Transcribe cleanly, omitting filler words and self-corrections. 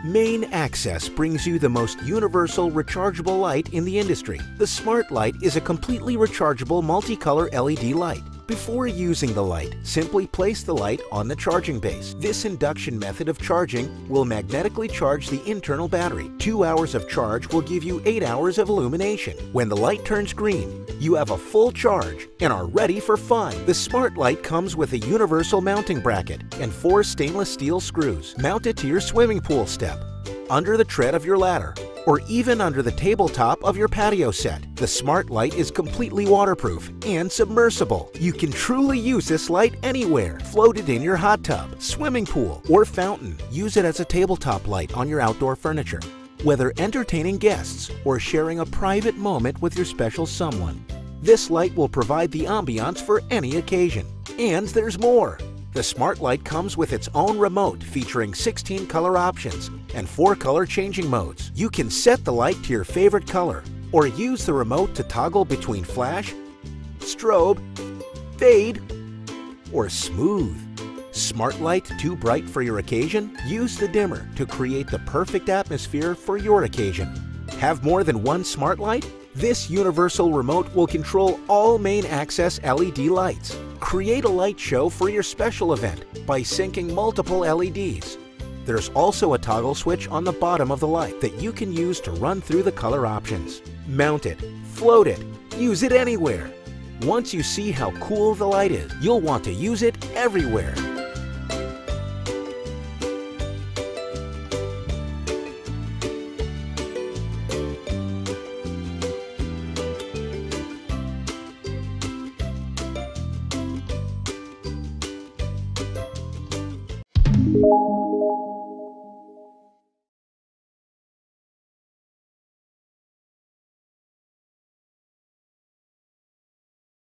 Main Access brings you the most universal rechargeable light in the industry. The Smart Lite is a completely rechargeable multicolor LED light. Before using the light, simply place the light on the charging base. This induction method of charging will magnetically charge the internal battery. 2 hours of charge will give you 8 hours of illumination. When the light turns green, you have a full charge and are ready for fun. The Smart Lite comes with a universal mounting bracket and 4 stainless steel screws. Mount it to your swimming pool step, under the tread of your ladder, or even under the tabletop of your patio set. The Smart Lite is completely waterproof and submersible. You can truly use this light anywhere. Float it in your hot tub, swimming pool, or fountain. Use it as a tabletop light on your outdoor furniture, whether entertaining guests or sharing a private moment with your special someone. This light will provide the ambiance for any occasion. And there's more. The Smart Lite comes with its own remote featuring 16 color options and 4 color changing modes. You can set the light to your favorite color or use the remote to toggle between flash, strobe, fade, or smooth. Smart Light too bright for your occasion? Use the dimmer to create the perfect atmosphere for your occasion. Have more than one Smart Light? This universal remote will control all Main Access LED lights. Create a light show for your special event by syncing multiple LEDs. There's also a toggle switch on the bottom of the light that you can use to run through the color options. Mount it, float it, use it anywhere. Once you see how cool the light is, you'll want to use it everywhere.